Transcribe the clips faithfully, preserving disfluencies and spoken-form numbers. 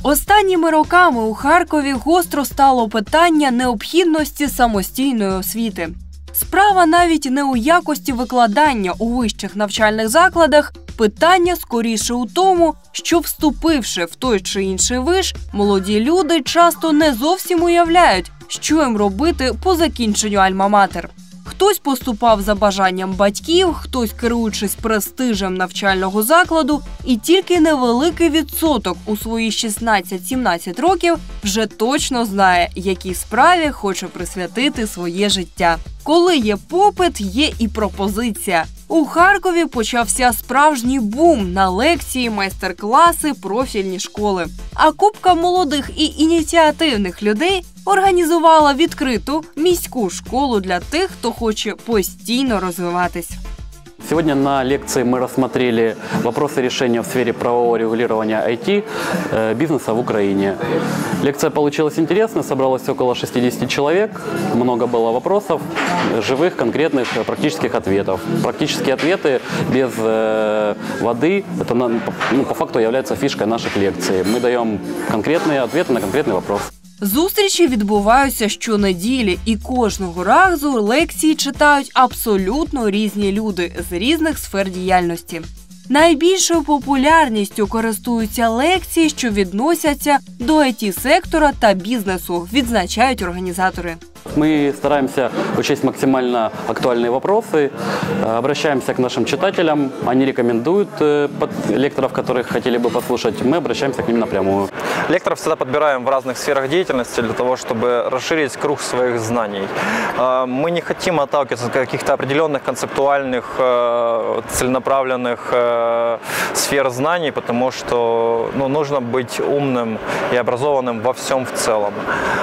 Останніми роками у Харкові гостро стало питання необхідності самостійної освіти. Справа навіть не у якості викладання у вищих навчальних закладах, питання скоріше у тому, що, вступивши в той чи інший виш, молоді люди часто не зовсім уявляють, що їм робити по закінченню альма-матер. Хтось поступав за бажанням батьків, хтось керуючись престижем навчального закладу, і тільки невеликий відсоток у свої шістнадцять-сімнадцять років вже точно знає, якій справі хоче присвятити своє життя. Коли є попит, є і пропозиція. У Харкові почався справжній бум на лекції, майстер-класи, профільні школи. А купка молодих і ініціативних людей організувала відкриту міську школу для тих, хто хоче постійно розвиватись. Сегодня на лекции мы рассмотрели вопросы решения в сфере правового регулирования ай ти э, бизнеса в Украине. Лекция получилась интересной, собралось около шестидесяти человек, много было вопросов, живых, конкретных, практических ответов. Практические ответы без э, воды, это ну, по факту является фишкой наших лекций. Мы даем конкретные ответы на конкретный вопрос. Зустрічі відбуваються щонеділі, і кожного разу лекції читають абсолютно різні люди з різних сфер діяльності. Найбільшою популярністю користуються лекції, що відносяться до ай ти-сектора та бізнесу, відзначають організатори. Мы стараемся учесть максимально актуальные вопросы, обращаемся к нашим читателям, они рекомендуют лекторов, которых хотели бы послушать, мы обращаемся к ним напрямую. Лекторов всегда подбираем в разных сферах деятельности для того, чтобы расширить круг своих знаний. Мы не хотим отталкиваться от каких-то определенных концептуальных, целенаправленных сфер знаний, потому что ну, нужно быть умным и образованным во всем в целом.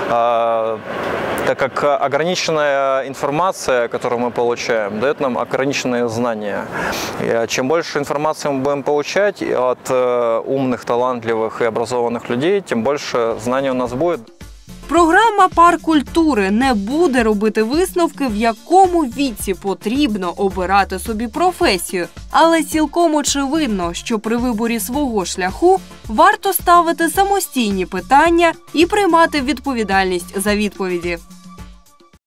Так как ограниченная информация, которую мы получаем, дает нам ограниченные знания. И чем больше информации мы будем получать от умных, талантливых и образованных людей, тем больше знаний у нас будет. Програма «Парк культури» не буде робити висновки, в якому віці потрібно обирати собі професію. Але цілком очевидно, що при виборі свого шляху варто ставити самостійні питання і приймати відповідальність за відповіді.